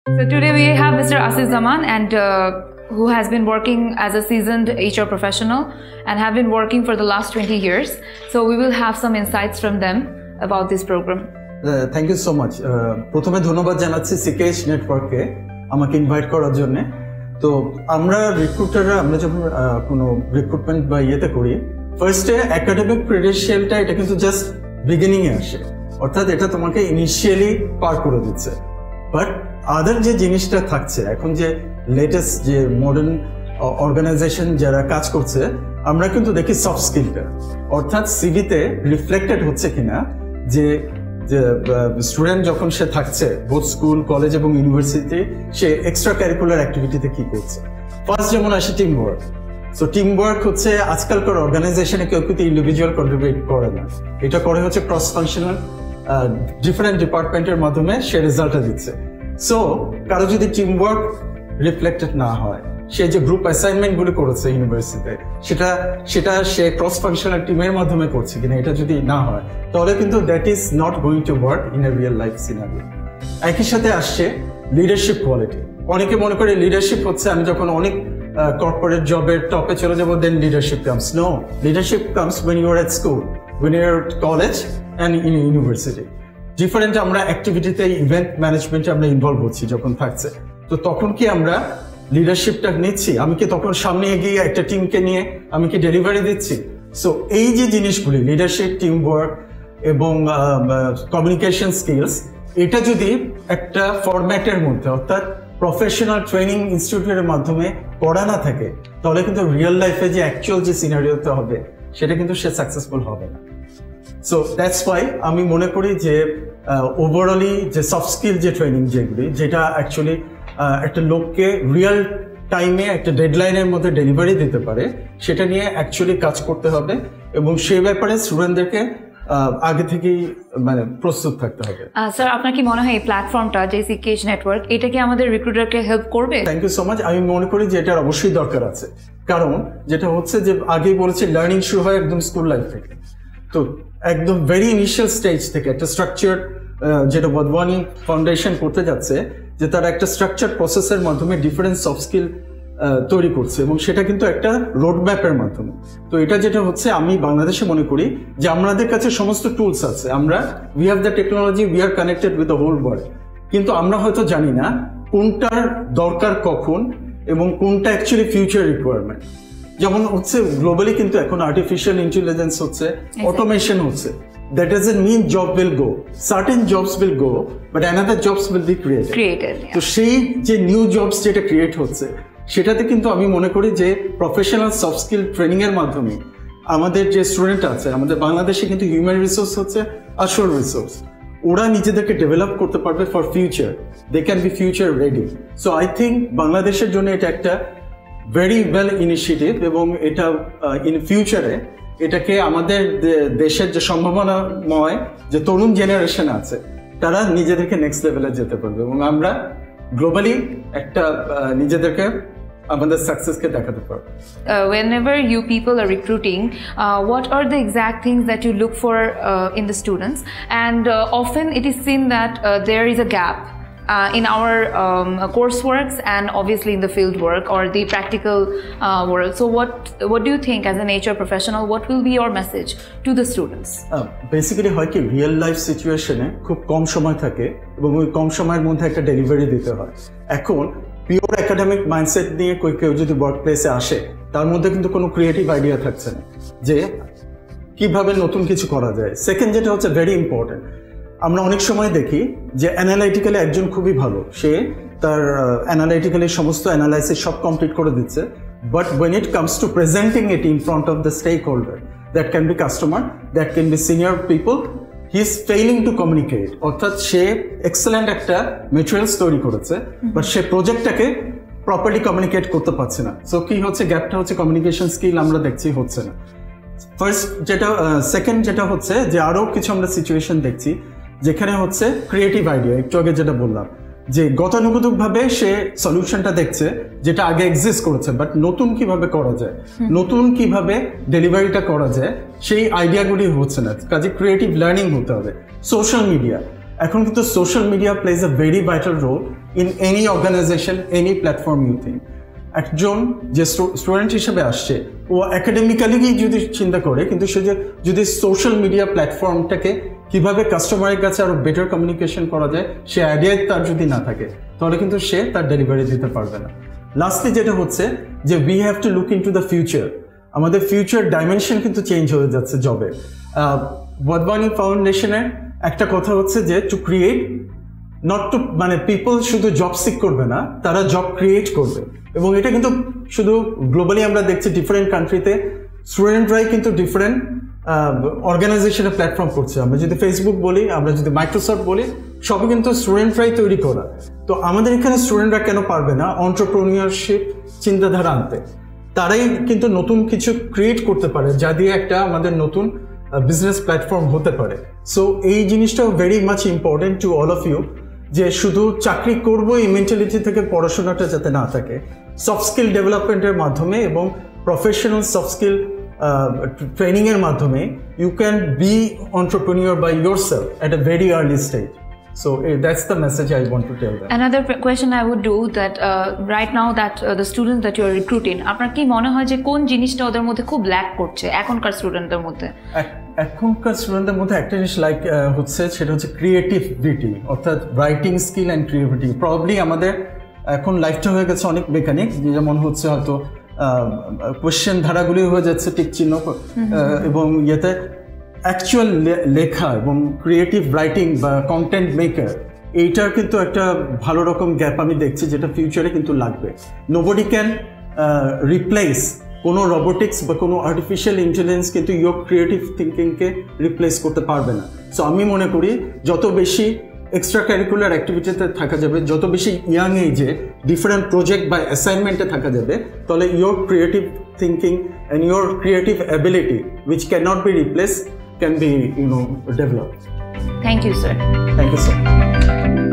So today we have Mr. Asif Zaman and who has been working as a seasoned HR professional and have been working for the last 20 years. So we will have some insights from them about this program. Thank you so much. প্রথমে ধন্যবাদ জানাচ্ছি সিকেএইচ নেটওয়ার্ককে আমাকে invite করার জন্য। তো আমরা রিক্রুটাররা আমরা যখন কোনো রিক্রুটমেন্ট বা ইয়েতে করি, ফার্স্টে একাডেমিক ক্রেডেনশিয়ালটা এটা কিন্তু জাস্ট বিগিনিং এ আসে, অর্থাৎ এটা তোমাকে ইনিশিয়ালি পার করে দিচ্ছে। বাট আদার যে জিনিসটা থাকছে এখন, যে লেটেস্ট যে মডার্ন অর্গানাইজেশন যারা কাজ করছে, আমরা কিন্তু দেখি সফট স্কিলটা, অর্থাৎ সিভিতে রিফ্লেক্টেড হচ্ছে কিনা যে স্টুডেন্ট যখন সে থাকছে বোথ স্কুল, কলেজ এবং ইউনিভার্সিটি, সে এক্সট্রা ক্যারিকুলার অ্যাক্টিভিটিতে কি করছে। ফার্স্ট যেমন আসে team work. So team work হচ্ছে আজকালকার অর্গানাইজেশনে কেউ কিন্তু ইন্ডিভিজুয়াল কন্ট্রিবিউট করে না, এটা করে হচ্ছে ক্রস ফাংশনাল ডিফারেন্ট ডিপার্টমেন্টের মাধ্যমে সে রেজাল্টটা দিচ্ছে। সো কারো যদি টিম ওয়ার্ক রিফ্লেক্টেড না হয়, সে যে গ্রুপ অ্যাসাইনমেন্ট গুলো করেছে ইউনিভার্সিটিতে, সেটা সে ক্রস ফাংশনাল টিমের মাধ্যমে করছে কিনা, এটা যদি না হয় তাহলে কিন্তু that is not going to work in a real life scenario. একই সাথে আসছে লিডারশিপ কোয়ালিটি। অনেকে মনে করে লিডারশিপ হচ্ছে আমি যখন অনেক কর্পোরেট জবের টপে চলে যাবো, then leadership comes. No, leadership comes when you are at school, when you are at college and in university. Different আমরা অ্যাক্টিভিটিতে, ইভেন্ট ম্যানেজমেন্টে আমরা ইনভলভ হচ্ছি যখন থাকছে, তো তখন কি আমরা লিডারশিপটা নিচ্ছি? আমি কি তখন সামনে এগিয়ে একটা টিমকে নিয়ে আমি কি ডেলিভারি দিচ্ছি? সো এই যে জিনিসগুলি, লিডারশিপ, টিম ওয়ার্ক এবং কমিউনিকেশন স্কিলস, এটা যদি একটা ফরম্যাটের মধ্যে, অর্থাৎ প্রফেশনাল ট্রেনিং ইনস্টিটিউটের মাধ্যমে পড়া না থাকে, তাহলে কিন্তু রিয়েল লাইফে যে অ্যাকচুয়াল যে সিনারিওতে হবে, সেটা কিন্তু সে সাকসেসফুল হবে না। সো দ্যাটস ওয়াই আমি মনে করি যে ওভারঅলি যে সফট স্কিল যে ট্রেনিং যেগুলি, যেটা অ্যাকচুয়ালি একটা লোককে রিয়েল টাইমে একটা ডেডলাইনের মধ্যে ডেলিভারি দিতে পারে, সেটা নিয়ে অ্যাকচুয়ালি কাজ করতে হবে এবং সেই ব্যাপারে স্টুডেন্টদেরকে আগে থেকেই মানে প্রস্তুত থাকতে হবে। স্যার, আপনার কি মনে হয় এই প্ল্যাটফর্মটা যে সিকেএইচ নেটওয়ার্ক, এটা কি আমাদের রিক্রুটারকে হেল্প করবে? Thank you so much. আমি মনে করি যে এটার অবশ্যই দরকার আছে, কারণ যেটা হচ্ছে যে আগেই বলেছি, লার্নিং শুরু হয় একদম স্কুল লাইফ থেকে। তো একদম ভেরি ইনিশিয়াল স্টেজ থেকে একটা স্ট্রাকচার, যেটা বদওয়ানি ফাউন্ডেশন করতে যাচ্ছে, যে তারা একটা স্ট্রাকচার প্রসেসের মাধ্যমে ডিফারেন্ট সফট স্কিল তৈরি করছে এবং সেটা কিন্তু একটা রোড ম্যাপের মাধ্যমে। তো এটা যেটা হচ্ছে, আমি বাংলাদেশে মনে করি যে আমাদের কাছে সমস্ত টুলস আছে, আমরা we have the technology, we are connected with the whole world, কিন্তু আমরা হয়তো জানি না কোনটার দরকার কখন এবং কোনটা অ্যাকচুয়ালি ফিউচার রিকোয়ারমেন্ট। যেমন হচ্ছে গ্লোবালি কিন্তু এখন আর্টিফিশিয়াল ইন্টেলিজেন্স হচ্ছে, অটোমেশন হচ্ছে। That doesn't mean job will go. Certain jobs will go, but another jobs will be created. তো সেই যে নিউ জবস যেটা ক্রিয়েট হচ্ছে, সেটাতে কিন্তু আমি মনে করি যে প্রফেশনাল সফট স্কিল ট্রেনিং এর মাধ্যমে আমাদের যে স্টুডেন্ট আছে, আমাদের বাংলাদেশে কিন্তু হিউম্যান রিসোর্স হচ্ছে আসল রিসোর্স, ওরা নিজেদেরকে ডেভেলপ করতে পারবে for future. They can be future ready. So I think বাংলাদেশের জন্য এটা একটা ভেরি ওয়েল ইনিশিয়েটিভ এবং এটা ইন ফিউচারে এটাকে আমাদের দেশের যে সম্ভাবনাময় যে তরুণ জেনারেশন আছে, তারা নিজেদেরকে নেক্সট লেভেলে যেতে পারবে এবং আমরা গ্লোবালি একটা নিজেদেরকে আমাদের সাকসেসকে দেখাতে পারবো। Whenever you people are recruiting, what are the exact things that you look for in the students? And often it is seen that there is a gap in our courseworks and obviously in the field work or the practical work. So what do you think as an HR professional, what will be your message to the students? Basically হয় কি, real life সিচুয়েশনে খুব কম সময় থাকে এবং ওই কম সময়ের মধ্যে একটা ডেলিভারি দিতে হয়। এখন পিওর একাডেমিক মাইন্ডসেট নিয়ে কেউ যদি ওয়ার্ক প্লেসে আসে, তার মধ্যে কিন্তু কোনো ক্রিয়েটিভ আইডিয়া থাকছে না যে কিভাবে নতুন কিছু করা যায়। সেকেন্ড যেটা হচ্ছে ভেরি ইম্পর্টেন্ট, আমরা অনেক সময় দেখি যে অ্যানালাইটিক্যালি একজন খুবই ভালো, সে তার অ্যানালাইটিক্যালি সমস্ত অ্যানালাইসিস সব কমপ্লিট করে দিচ্ছে, but when it comes to presenting it in front of the stakeholder, that can be customer, that can be senior people, he is failing to communicate. অর্থাৎ সে এক্সেলেন্ট একটা ম্যাটেরিয়ালস তৈরি করেছে, but সে প্রজেক্টটাকে properly communicate করতে পারছে না। So কি হচ্ছে, গ্যাপটা হচ্ছে কমিউনিকেশন স্কিল আমরা দেখছি হচ্ছে না। ফার্স্ট যেটা, সেকেন্ড যেটা হচ্ছে যে আরও কিছু আমরা সিচুয়েশন দেখছি যেখানে হচ্ছে ক্রিয়েটিভ আইডিয়া, একটু আগে যেটা বললাম যে গতানুগতিকভাবে সে সলিউশনটা দেখছে যেটা আগে এক্সিস্ট করেছে, বাট নতুন কিভাবে করা যায়, নতুন কিভাবে ডেলিভারিটা করা যায়, সেই আইডিয়াগুলি হচ্ছে না। কাজে ক্রিয়েটিভ লার্নিং হতে হবে। সোশ্যাল মিডিয়া, এখন কিন্তু social media plays a very vital role in any organization, any platform you think. একজন যে স্টুডেন্ট হিসেবে আসছে ও একাডেমিক্যালি যদি চিন্তা করে, কিন্তু সে যদি সোশ্যাল মিডিয়া প্ল্যাটফর্মটাকে কিভাবে কাস্টমারের কাছে আরো বেটার কমিউনিকেশন করা যায় সে আইডিয়া তার যদি না থাকে, তাহলে কিন্তু সে তার ডেলিভারি দিতে পারবে না। লাস্টলি যেটা হচ্ছে যে we have to look into the future. আমাদের ফিউচার ডাইমেনশন কিন্তু চেঞ্জ হয়ে যাচ্ছে জবে। ওয়ার্ল্ড ফাউন্ডেশনের একটা কথা হচ্ছে যে টু ক্রিয়েট, নট টু, মানে পিপল শুধু জব সিক করবে না, তারা জব ক্রিয়েট করবে। এবং এটা কিন্তু শুধু গ্লোবালি আমরা দেখছি ডিফারেন্ট কান্ট্রিতে স্টুডেন্টরাই কিন্তু ডিফারেন্ট অর্গানাইজেশনের প্ল্যাটফর্ম করছে। আমরা যদি ফেসবুক বলি, আমরা যদি মাইক্রোসফট বলি, সবই কিন্তু স্টুডেন্টরাই তৈরি করা। তো আমাদের এখানে স্টুডেন্টরা কেন পারবে না অন্টারপ্রেনিয়রশিপ চিন্তাধারা আনতে? তারাই কিন্তু নতুন কিছু ক্রিয়েট করতে পারে যা দিয়ে একটা আমাদের নতুন বিজনেস প্ল্যাটফর্ম হতে পারে। সো এই জিনিসটাও very much important to all of you, যে শুধু চাকরি করবো এই মেন্টালিটি থেকে পড়াশোনাটা যাতে না থাকে, সফট স্কিল ডেভেলপমেন্টের মাধ্যমে এবং প্রফেশনাল সফট স্কিল ট্রেনিংয়ের মাধ্যমে you can be entrepreneur by yourself at a very early stage. So that's the message I want to tell them. Another question I would do that right now that the students that you are recruiting, আপনার কি মনে হয় যে কোন জিনিসটা ওদের মধ্যে খুব ল্যাক করছে এখনকার স্টুডেন্টদের মধ্যে? এখনকার স্টুডেন্টদের মধ্যে একটা জিনিস লাইক হচ্ছে, সেটা হচ্ছে ক্রিয়েটিভিটি, অর্থাৎ writing skill and creativity. Probably আমাদের এখন লাইফটা হয়ে গেছে অনেক মেকানিক, যেমন হচ্ছে হয়তো কোয়েশ্চেন ধারাগুলি হয়ে যাচ্ছে টিক চিহ্ন, এবং ইয়েতে অ্যাকচুয়াল লেখা এবং ক্রিয়েটিভ রাইটিং বা কন্টেন্ট মেকার, এইটার কিন্তু একটা ভালো রকম গ্যাপ আমি দেখছি, যেটা ফিউচারে কিন্তু লাগবে। নোবডি ক্যান রিপ্লেস, কোনো রোবোটিক্স বা কোনো আর্টিফিশিয়াল ইন্টেলিজেন্স কিন্তু ইয়োর ক্রিয়েটিভ থিঙ্কিংকে রিপ্লেস করতে পারবে না। সো আমি মনে করি যত বেশি এক্সট্রা ক্যারিকুলার অ্যাক্টিভিটিতে থাকা যাবে, যত বেশি ইয়াং এজে ডিফারেন্ট প্রজেক্ট বা অ্যাসাইনমেন্টে থাকা যাবে, তাহলে your creative thinking and your creative ability which can not be replace can be developed. Thank you, sir. Thank you, sir.